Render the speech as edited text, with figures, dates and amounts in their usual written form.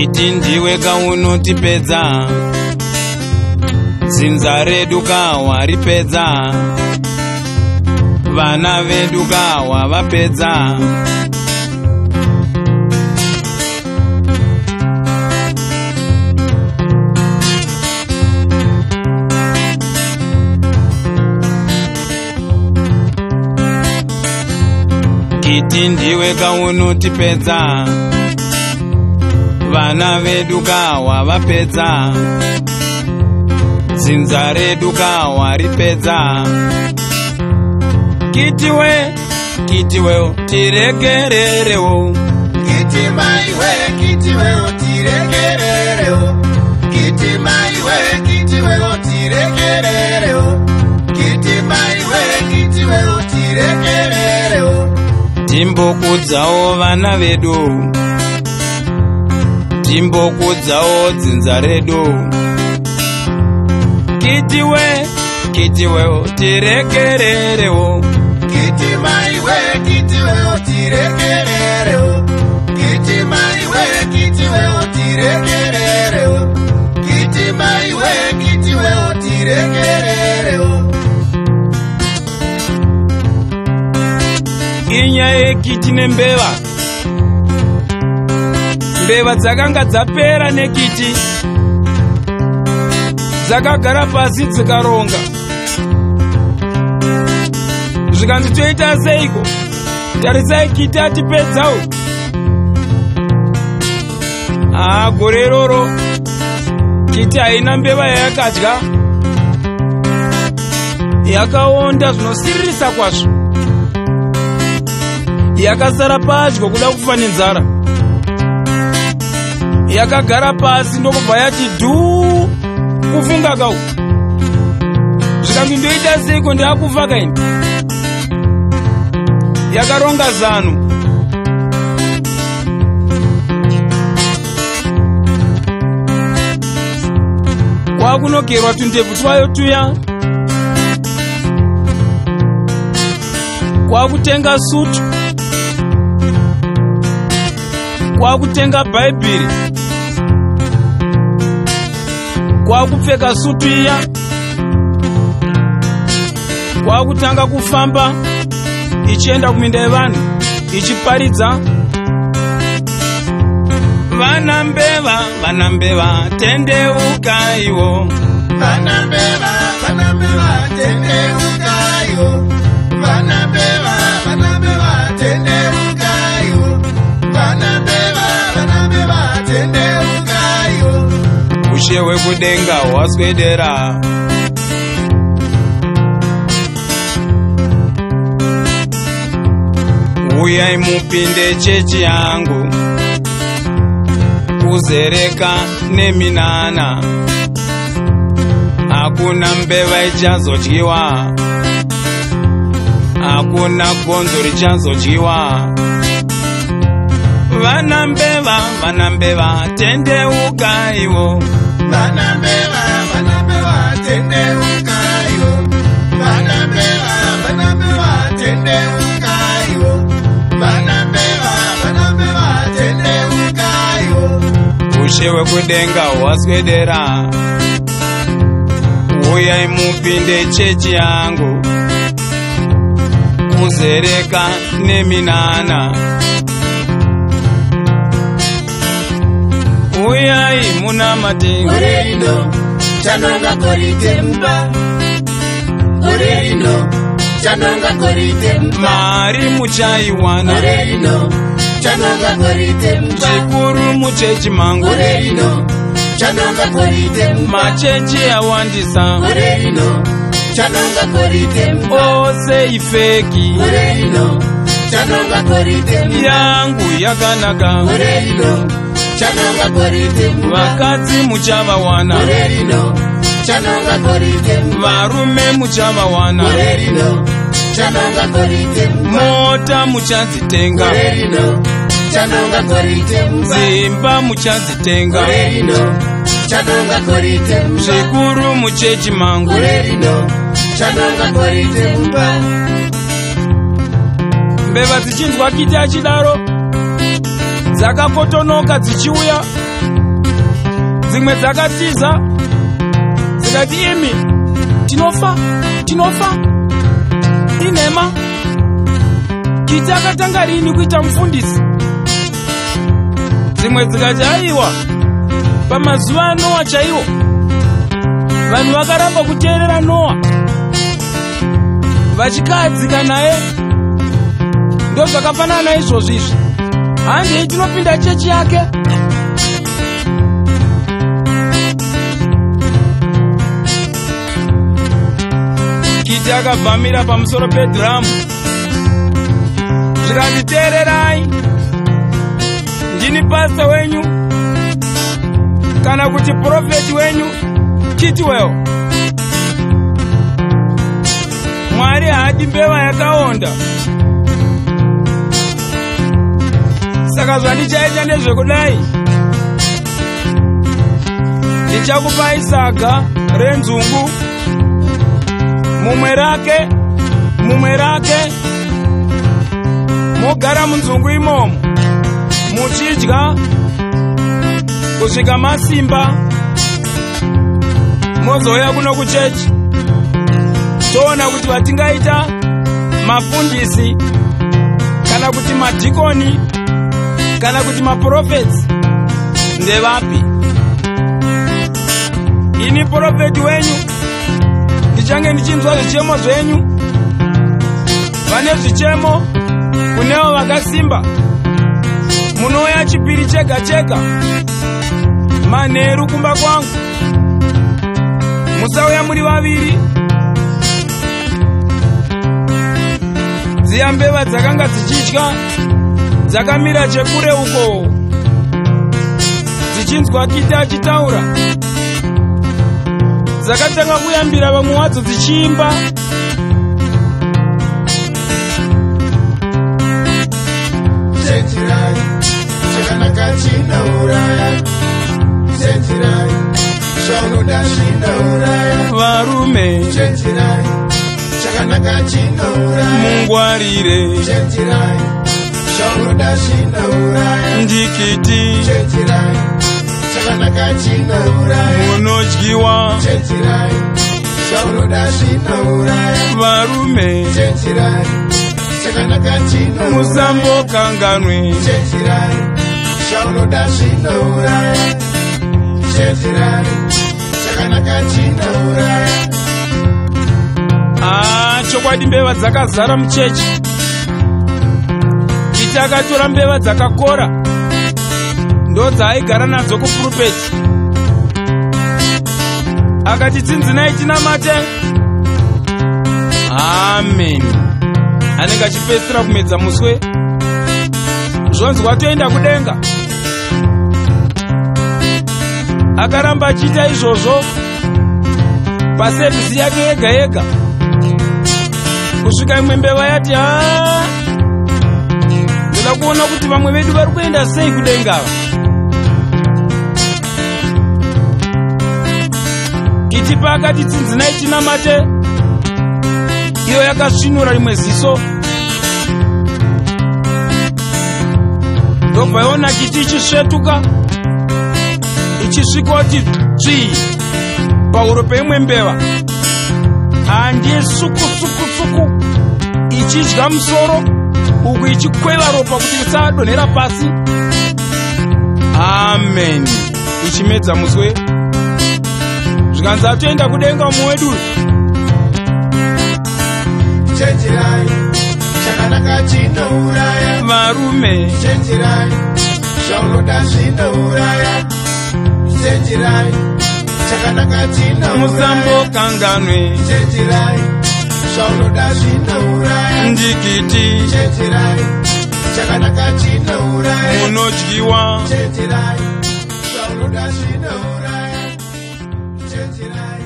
Kiti ndiwe kaunotipedza, dzinza redu kawaripedza, vana vedu kawavapedza. Kiti ndiwe kaunotipedza, vana vedu kawavapedza, dzinza redu kawaripedza. Kitiwe tiregererewo, Kiti maiwe, kitiwe tiregererewo, kiti maiwe, kitiwe tiregererewo, kiti maiwe, kitiwe tiregererewo. Timbokudzawo vana vedu, timbokudzawo dzinza redu. Kitiwe tiregererewo, Kiti maiwe, kitiwe tiregererewo, kiti maiwe, kitiwe tiregererewo, kiti maiwe, kitiwe tiregererewo. inyaya yekiti nembeva. Mbeva dzakanga dzapera nekiti, dzakagara pasi dzikaronga. Zvikanzi toita seiko? Tarisai kiti atipedzawo. Gore roro kiti haina mbeva yayakadya, yakaonda zvinosiririsa kwazvo, yakasara padyo kuda kufa nenzara, yakagara pasi ndokubva yati dhuu kufunga kau. Zvikanzi ndoita seiko ndakufa kaini? Yakaronga zano. Kwakunogerwa tundebvu twayo tuya, kwakutenga sutu, kwakutenga bhaibheri, kwakupfeka sutu iya, kwakutanga kufamba ichienda kuminda yevanhu ichiparidza. Vana mbeva tendeukayo, Vana mbeva tendeukayo, vana mbeva tendeukayo, vana mbeva tendeukayo. Ushe hwekudenga hwaswedera, uyai mupinde chechi yangu, kuzereka neminana. Hakuna mbeva ichazodyiwa, hakuna gonzo richazodyiwa. Vana mbeva tendeukayo, Vana mbeva tendeukayo, vana mbeva tendeukayo, vana mbeva tendeukayo. Ushe hwekudenga hwaswedera, uyai mupinde chechi yangu, kuzereka neminana. Uyai munamate, Gore rino chanonga koritemba, gore rino chanonga koritemba, mari muchaiwana, gore rino chanonga koritemba, chikuru muchechi mangu, gore rino chanonga koritemba, machechi awandisa, gore rino chanonga koritemba, ose ifeki, gore rino chanonga koritemba, yangu yakanaka, gore rino chanonga koritemba, vakadzi muchavawana, gore rino chanonga koritemba, varume muchavawana, gore rino chanonga koritemba, mota muchadzitenga, gore rino chanonga koritemba, dzimba muchadzitenga, gore rino chanonga koritemba, zvikuru muchechi mangu, gore rino chanonga koritemba. mbeva dzichinzwa kiti achidaro, dzakakotonoka dzichiuya, dzimwe dzakatiza dzikati imi tinofa inhema. Kiti akatanga rini kuita mufundisi? Dzimwe dzikati aiwa, pamazuva aNoa chaiwo vanhu vakaramba kuteerera Noa vachikadzika naye. Ndo zvakafanana naizvozvo izvi. Handei tinopinda chechi yake. Kiti akabvamira pamusoro pedhiramu zvikanditeererai, ndini pastor wenyu kana kuti profeti wenyu Kiti wewo. Mwari haadi mbeva yakaonda. Saka zvandichaita ndezvekudai, ndichakupai saga renzungu, mumwe rake mogara munzungu imomo muchidya kusvika masimba, mozouya kuno kuchechi toona kuti vatingaita mafundisi kana kuti madhikoni kana kuti maprofeti ndevapi. Ini profeti wenyu ndichange ndichinzwa zvichemo zvenyu. Vane zvichemo kunevo vakasimba, munouya chipiri chega chega manheru kumba kwangu, musauya muri vaviri. Dziya mbeva dzakanga dzichidya dzakamira chekure uko dzichinzwa Kiti achitaura, dzakatanga kuyambira vamwe wadzo dzichiimba. Chenjirai, chakanaka chinouraya. Chenjirai, zvaunoda zvinouraya. Varume, chenjirai, chakanaka chinouraya. mungwarire. Chenjirai, zvaunoda zvinouraya. Ndikiti, chenjirai, chakanaka chinouraya. munodyiwa. Chenjirai, zvaunoda zvinouraya. Varume, chenjirai, chakanaka chinouraya. musambokanganwe. Chenjirai, zvaunoda zvinouraya. Chenjirai, chakanaka chinouraya. Chokwadi mbeva dzakazara muchechi. Kiti akatora mbeva dzakakora ndo dzaaigara nadzo kupurupeti, akati tsinzinai tinamate. Amen. Anenge achipedzisira kumedza muswe, zvonzwa toenda kudenga. Akaramba achiita izvozvo pasevhisi yake yega yega, kusvika imwe mbeva yati ndoda kuona kuti vamwe vedu vari kuenda sei kudenga. Kiti paakati tsinzinai tinamate, iyo yakasvinura rimwe ziso, ndobva yaona Kiti ichisvetuka ichisvikoti tsvii pahuro peimwe mbeva, handiye suku ichidya musoro uku ichikweva ropa kuti risadonhera pasi. Amen. Ichimedza muswe, zvikanzi atoenda kudenga umwe wedu. Chenjirai, chakanaka chinouraya. Varume, chenjirai, zvaunoda zvinouraya. Chenjirai, chakanaka chinouraya. musambokanganwe. Chenjirai, zvaunoda zvinouraya. Ndikiti, Chenjirai, chakanaka chinouraya. munodyiwa. Chenjirai, zvaunoda zvinouraya. Chenjirai.